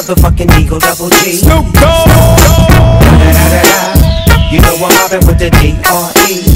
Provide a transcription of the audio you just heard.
motherfucking Eagle Double G. Snoop Dogg. You know I'm mobbing with the D.R.E.